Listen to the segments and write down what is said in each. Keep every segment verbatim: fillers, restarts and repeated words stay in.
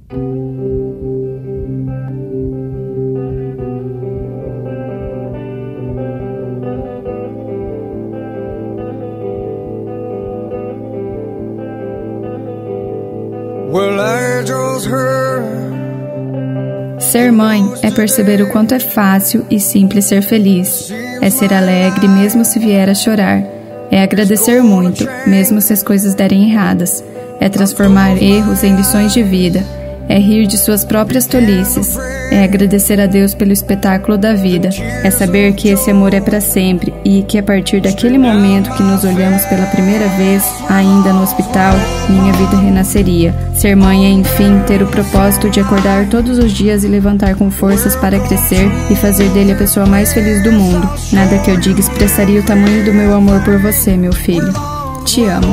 Ser mãe é perceber o quanto é fácil e simples ser feliz. É ser alegre mesmo se vier a chorar. É agradecer muito, mesmo se as coisas derem erradas. É transformar erros em lições de vida. É rir de suas próprias tolices. É agradecer a Deus pelo espetáculo da vida. É saber que esse amor é para sempre e que a partir daquele momento que nos olhamos pela primeira vez, ainda no hospital, minha vida renasceria. Ser mãe é, enfim, ter o propósito de acordar todos os dias e levantar com forças para crescer e fazer dele a pessoa mais feliz do mundo. Nada que eu diga expressaria o tamanho do meu amor por você, meu filho. Te amo.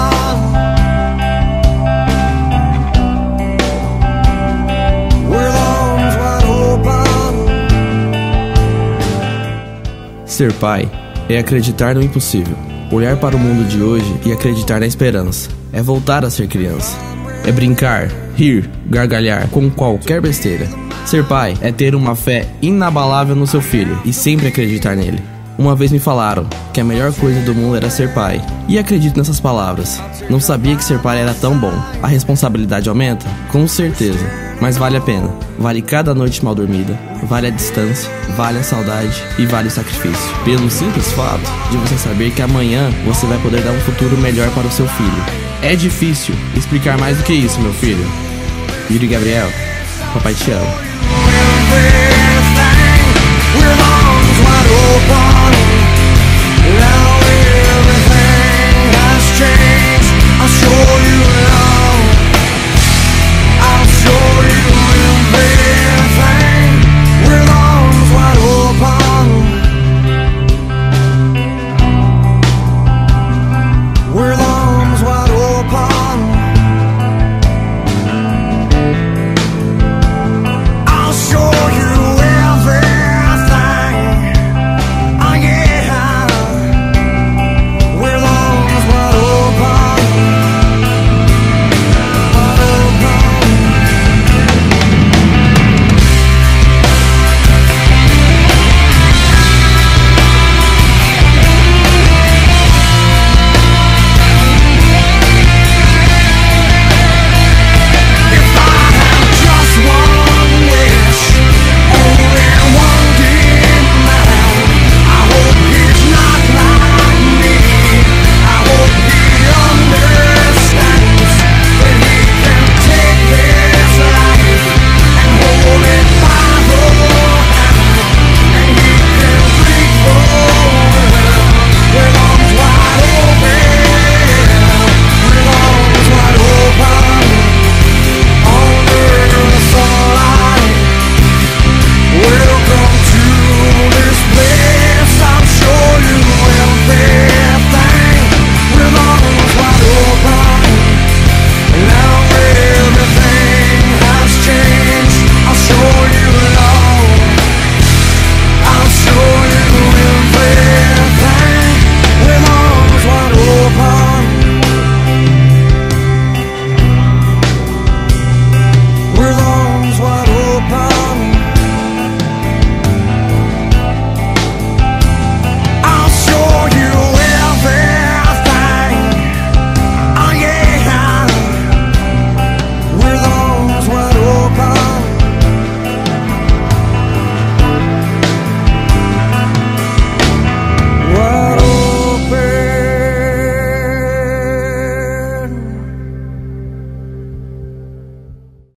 Ser pai é acreditar no impossível, olhar para o mundo de hoje e acreditar na esperança. É voltar a ser criança. É brincar, rir, gargalhar com qualquer besteira. Ser pai é ter uma fé inabalável no seu filho e sempre acreditar nele. Uma vez me falaram que a melhor coisa do mundo era ser pai, e acredito nessas palavras. Não sabia que ser pai era tão bom. A responsabilidade aumenta? Com certeza, mas vale a pena. Vale cada noite mal dormida, vale a distância, vale a saudade e vale o sacrifício. Pelo simples fato de você saber que amanhã você vai poder dar um futuro melhor para o seu filho. É difícil explicar mais do que isso, meu filho. Yuri Gabriel, papai te ama.